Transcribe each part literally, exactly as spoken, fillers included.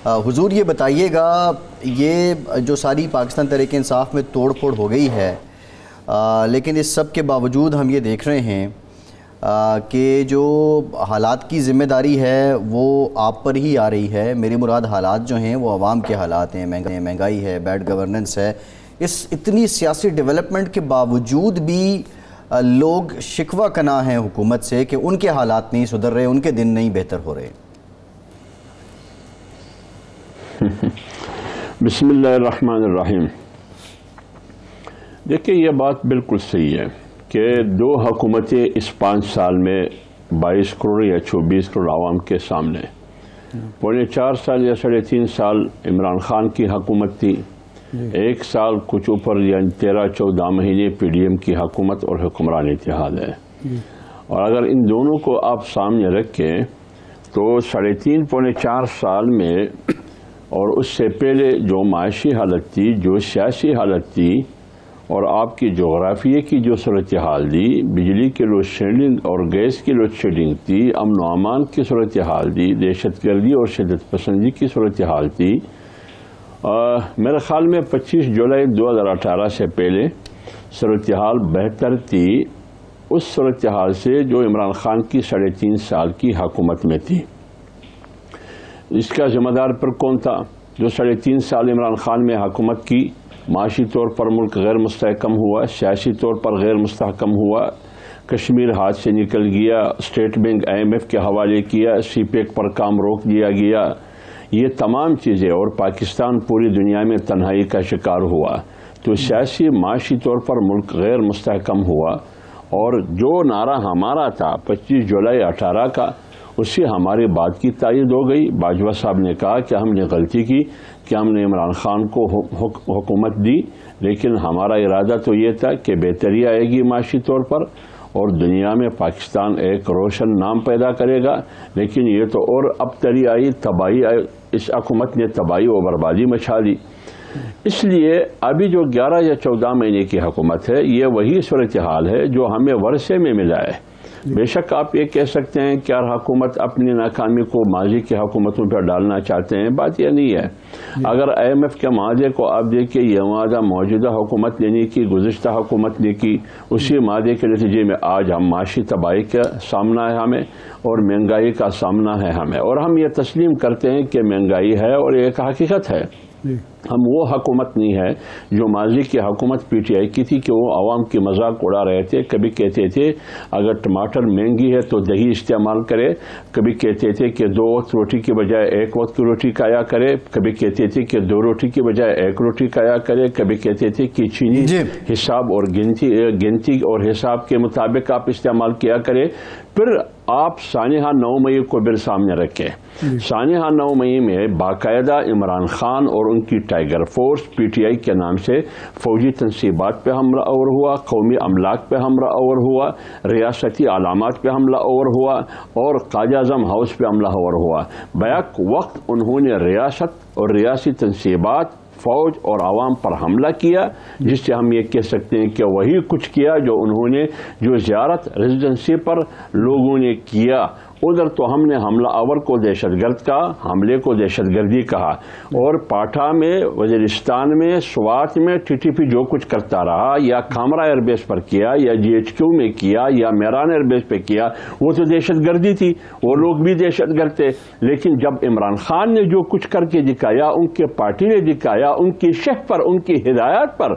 حضور یہ بتائیے گا، یہ جو ساری پاکستان تحریک انصاف میں توڑ پھوڑ ہو گئی ہے، لیکن اس سب کے باوجود ہم یہ دیکھ رہے ہیں کہ جو حالات کی ذمہ داری ہے وہ آپ پر ہی آ رہی ہے۔ میری مراد حالات جو ہیں وہ عوام کے حالات ہیں، مہنگائی ہے، بیڈ گورننس ہے۔ اس اتنی سیاسی ڈیولپمنٹ کے باوجود بھی لوگ شکوہ کنا ہیں حکومت سے کہ ان کے حالات نہیں سدھر رہے، ان کے دن نہیں بہتر ہو رہے۔ بسم اللہ الرحمن الرحیم۔ دیکھیں، یہ بات بالکل صحیح ہے کہ دو حکومتیں اس پانچ سال میں بائیس کروڑ یا چوبیس کروڑ عوام کے سامنے، پونے چار سال یا ساڑھے تین سال عمران خان کی حکومت تھی، ایک سال کچھ اوپر یعنی تیرہ چودہ مہینے پی ڈی ایم کی حکومت اور حکمران اتحاد ہے۔ اور اگر ان دونوں کو آپ سامنے رکھیں تو ساڑھے تین پونے چار سال میں اور اس سے پہلے جو معاشی حالت تھی، جو سیاسی حالت تھی، اور آپ کی جغرافیے کی جو صورتحال تھی، بجلی کی لوڈ شیڈنگ اور گیس کی لوڈ شیڈنگ تھی، امن و امان کی صورتحال تھی، دہشت گردی اور شدت پسندی کی صورتحال تھی، میرے خیال میں پچیس جولائی دو ہزار اٹھارہ سے پہلے صورتحال بہتر تھی اس صورتحال سے جو عمران خان کی ساڑھے تین سال کی حکومت میں تھی۔ اس کا ذمہ دار پر کون تھا؟ جو ساڑھے تین سال عمران خان میں حکومت کی، معاشی طور پر ملک غیر مستحکم ہوا، سیاسی طور پر غیر مستحکم ہوا، کشمیر ہاتھ سے نکل گیا، State Bank I M F کے حوالے کیا، سی پیک پر کام روک دیا گیا، یہ تمام چیزیں، اور پاکستان پوری دنیا میں تنہائی کا شکار ہوا، تو سیاسی معاشی طور پر ملک غیر مستحکم ہوا۔ اور جو نعرہ ہمارا تھا پچیس جولائی اٹھارہ کا، اس سے ہماری بات کی تائید ہو گئی۔ باجوہ صاحب نے کہا کہ ہم نے غلطی کی کہ ہم نے عمران خان کو حکومت دی، لیکن ہمارا ارادہ تو یہ تھا کہ بہتری آئے گی معاشی طور پر اور دنیا میں پاکستان ایک روشن نام پیدا کرے گا، لیکن یہ تو اور ابتری آئی، تباہی آئی، اس حکومت نے تباہی و بربادی مچا دی۔ اس لیے ابھی جو گیارہ یا چودہ مہینے کی حکومت ہے، یہ وہی صورتحال ہے جو ہمیں ورثے میں ملا ہے۔ بے شک آپ یہ کہہ سکتے ہیں کہ ہر حکومت اپنی ناکامی کو ماضی کی حکومتوں پر ڈالنا چاہتے ہیں، بات یہ نہیں ہے۔ اگر آئی ایم ایف کے معاہدے کو آپ دیکھیں، یہ معاہدہ موجودہ حکومت نے نہیں کی، گزشتہ حکومت نے کی، اسی معاہدے کے نتیجے میں آج ہم معاشی تباہی کا سامنا ہے ہمیں اور مہنگائی کا سامنا ہے ہمیں، اور ہم یہ تسلیم کرتے ہیں کہ مہنگائی ہے اور ایک حقیقت ہے۔ ہم وہ حکومت نہیں ہے جو ماضی کی حکومت پی ٹی آئی کی تھی کہ وہ عوام کی مذاق اڑا رہے تھے۔ کبھی کہتے تھے اگر ٹماٹر مہنگی ہے تو دہی استعمال کرے، کبھی کہتے تھے کہ دو وقت روٹی کی بجائے ایک وقت کی روٹی کھایا کرے، کبھی کہتے تھے کہ دو روٹی کی بجائے ایک روٹی کھایا کرے، کبھی کہتے تھے کہ چینی حساب اور گنتی گنتی اور حساب کے مطابق آپ استعمال کیا کرے۔ پھر آپ سانحہ نو مئی کو پھر سامنے رکھے۔ سانحہ نو مئی میں باقاعدہ عمران خان اور ان کی tiger force P T I کے نام سے فوجی تنصیبات پہ حملہ آور ہوا، قومی املاک پہ حملہ آور ہوا، ریاستی علامات پہ حملہ آور ہوا اور قائد اعظم ہاؤس پہ حملہ آور ہوا۔ بیک وقت انہوں نے ریاست اور ریاسی تنصیبات، فوج اور عوام پر حملہ کیا، جس سے ہم یہ کہہ سکتے ہیں کہ وہی کچھ کیا جو انہوں نے جو زیارت ریزیڈنسی پر لوگوں نے کیا۔ ادھر تو ہم نے حملہ آور کو دہشت گرد کہا، حملے کو دہشت گردی کہا، اور پاٹھا میں، وزیرستان میں، سوات میں ٹی ٹی پی جو کچھ کرتا رہا، یا کھامرا ایئر بیس پر کیا، یا جی ایچ کیو میں کیا، یا میران ایئر بیس پہ کیا، وہ تو دہشت گردی تھی، وہ لوگ بھی دہشت گرد تھے۔ لیکن جب عمران خان نے جو کچھ کر کے دکھایا، ان کے پارٹی نے دکھایا، ان کی شہ پر، ان کی ہدایات پر،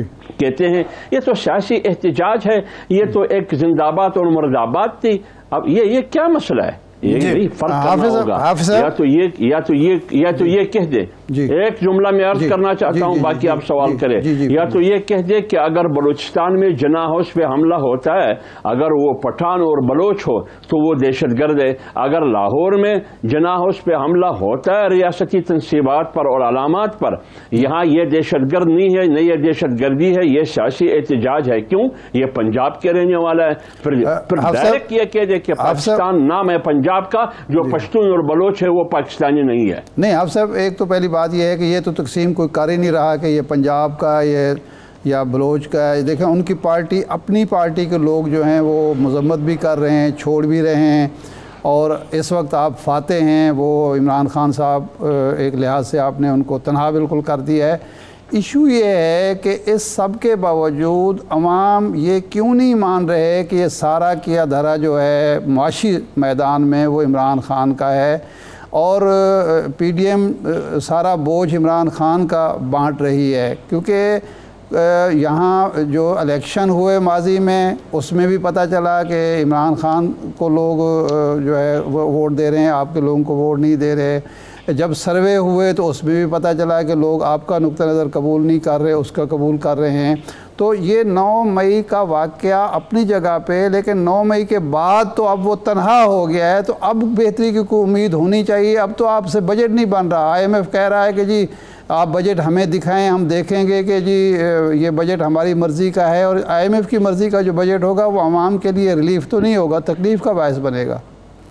کہتے ہیں یہ تو سیاسی احتجاج ہے، یہ تو ایک زندہ باد اور مرد آباد تھی۔ اب یہ یہ کیا مسئلہ ہے؟ یہ فرق کرنا ہوگا، یا تو یہ یا تو یہ یا تو یہ کہہ دے، ایک جملہ میں عرض کرنا چاہتا ہوں، باقی آپ سوال کریں، یا تو یہ کہہ دے کہ اگر بلوچستان میں جناح ہاؤس پہ حملہ ہوتا ہے، اگر وہ پٹھان اور بلوچ ہو تو وہ دہشت گرد ہے، اگر لاہور میں جناح ہاؤس پہ حملہ ہوتا ہے ریاستی تنصیبات پر اور علامات پر، یہاں یہ دہشت گرد نہیں ہے، نہ یہ دہشت گردی ہے، یہ سیاسی احتجاج ہے۔ کیوں؟ یہ پنجاب کے رہنے والا ہے۔ پھر ڈائریکٹ یہ کہہ دے کہ پاکستان نام ہے پنجاب کا، جو پشتون اور بلوچ ہے وہ پاکستانی نہیں ہے۔ نہیں آپ صاحب، ایک تو پہلی بات یہ ہے کہ یہ تو تقسیم کوئی کر ہی نہیں رہا کہ یہ پنجاب کا یہ یا بلوچ کا ہے۔ دیکھیں ان کی پارٹی، اپنی پارٹی کے لوگ جو ہیں وہ مذمت بھی کر رہے ہیں، چھوڑ بھی رہے ہیں، اور اس وقت آپ فاتح ہیں، وہ عمران خان صاحب ایک لحاظ سے آپ نے ان کو تنہا بالکل کر دیا ہے۔ ایشو یہ ہے کہ اس سب کے باوجود عوام یہ کیوں نہیں مان رہے کہ یہ سارا کیا دھرا جو ہے معاشی میدان میں وہ عمران خان کا ہے، اور پی ڈی ایم سارا بوجھ عمران خان کا بانٹ رہی ہے؟ کیونکہ یہاں جو الیکشن ہوئے ماضی میں اس میں بھی پتہ چلا کہ عمران خان کو لوگ جو ہے ووٹ دے رہے ہیں، آپ کے لوگوں کو ووٹ نہیں دے رہے۔ جب سروے ہوئے تو اس میں بھی پتہ چلا کہ لوگ آپ کا نقطہ نظر قبول نہیں کر رہے، اس کا قبول کر رہے ہیں۔ تو یہ نو مئی کا واقعہ اپنی جگہ پہ، لیکن نو مئی کے بعد تو اب وہ تنہا ہو گیا ہے، تو اب بہتری کی کوئی امید ہونی چاہیے۔ اب تو آپ سے بجٹ نہیں بن رہا، آئی ایم ایف کہہ رہا ہے کہ جی آپ بجٹ ہمیں دکھائیں، ہم دیکھیں گے کہ جی یہ بجٹ ہماری مرضی کا ہے، اور آئی ایم ایف کی مرضی کا جو بجٹ ہوگا وہ عوام کے لیے ریلیف تو نہیں ہوگا، تکلیف کا باعث بنے گا۔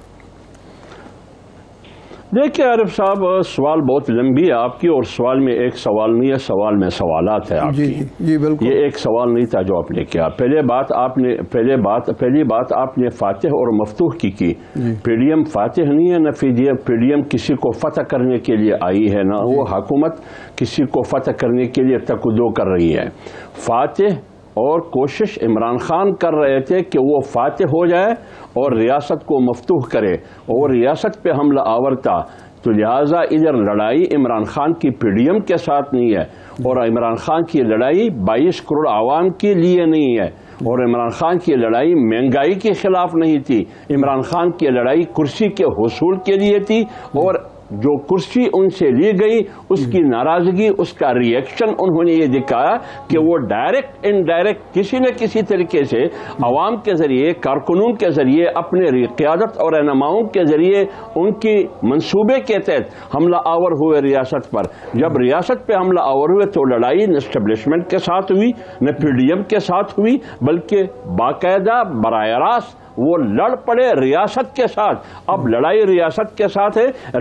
دیکھیں عارف صاحب، سوال بہت لمبی ہے آپ کی، اور سوال میں ایک سوال نہیں ہے، سوال میں سوالات ہے آپ جی کی۔ جی بالکل، یہ ایک سوال نہیں تھا جو آپ نے کیا۔ پہلے بات آپ نے پہلے بات پہلی بات آپ نے فاتح اور مفتوح کی کی۔ پی ڈی ایم فاتح نہیں ہے، نہ پی ڈی ایم کسی کو فتح کرنے کے لیے آئی ہے، نہ وہ حکومت کسی کو فتح کرنے کے لیے تکدو کر رہی ہے۔ فاتح اور کوشش عمران خان کر رہے تھے کہ وہ فاتح ہو جائے اور ریاست کو مفتوح کرے اور ریاست پہ حملہ آورتا، تو لہٰذا ادھر لڑائی عمران خان کی پی ڈی ایم کے ساتھ نہیں ہے، اور عمران خان کی لڑائی بائیس کروڑ عوام کے لیے نہیں ہے، اور عمران خان کی لڑائی مہنگائی کے خلاف نہیں تھی، عمران خان کی لڑائی کرسی کے حصول کے لیے تھی، اور جو کرسی ان سے لی گئی اس کی ناراضگی، اس کا ری ایکشن انہوں نے یہ دکھایا کہ وہ ڈائریکٹ انڈائریکٹ کسی نہ کسی طریقے سے عوام کے ذریعے، کارکنوں کے ذریعے، اپنے قیادت اور رہنماؤں کے ذریعے ان کی منصوبے کے تحت حملہ آور ہوئے ریاست پر۔ جب ریاست پہ حملہ آور ہوئے تو لڑائی نہ اسٹیبلشمنٹ کے ساتھ ہوئی، نہ پی ڈی ایم کے ساتھ ہوئی، بلکہ باقاعدہ براہ راست وہ لڑ پڑے ریاست کے ساتھ۔ اب لڑائی ریاست کے ساتھ ہے،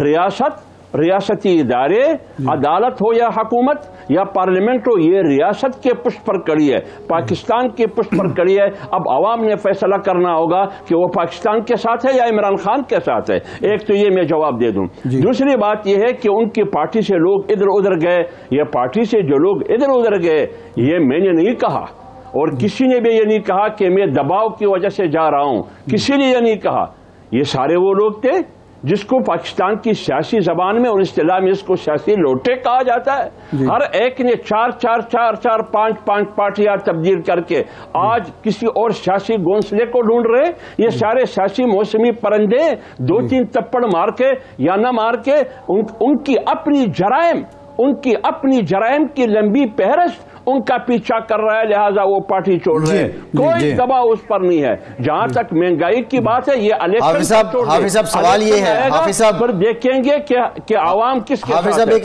ریاست ریاستی ادارے، عدالت ہو یا حکومت یا پارلیمنٹ ہو، یہ ریاست کے پشت پر کڑی ہے، پاکستان کے پشت پر کڑی ہے۔ اب عوام نے فیصلہ کرنا ہوگا کہ وہ پاکستان کے ساتھ ہے یا عمران خان کے ساتھ ہے۔ ایک تو یہ میں جواب دے دوں۔ دوسری بات یہ ہے کہ ان کی پارٹی سے لوگ ادھر ادھر گئے، یہ پارٹی سے جو لوگ ادھر ادھر گئے، یہ میں نے نہیں کہا، اور کسی نے بھی یہ نہیں کہا کہ میں دباؤ کی وجہ سے جا رہا ہوں، کسی نے یہ نہیں کہا۔ یہ سارے وہ لوگ تھے جس کو پاکستان کی سیاسی زبان میں اور اصطلاح میں اس کو سیاسی لوٹے کہا جاتا ہے۔ ہر ایک نے چار چار چار چار پانچ پانچ پارٹیاں تبدیل کر کے آج کسی اور سیاسی گونسلے کو ڈھونڈ رہے۔ یہ سارے سیاسی موسمی پرندے دو تین تپڑ مار کے یا نہ مار کے ان, ان کی اپنی جرائم ان کی اپنی جرائم کی لمبی فہرست ان کا پیچھا کر رہا ہے، لہٰذا وہ پارٹی چھوڑ رہے ہیں۔ کوئی دباؤ اس پر نہیں ہے۔ جہاں تک مہنگائی کی بات ہے، یہ الیکشن حافظ صاحب سوال یہ ہے، حافظ صاحب دیکھیں گے کہ عوام کس کے ساتھ ہے۔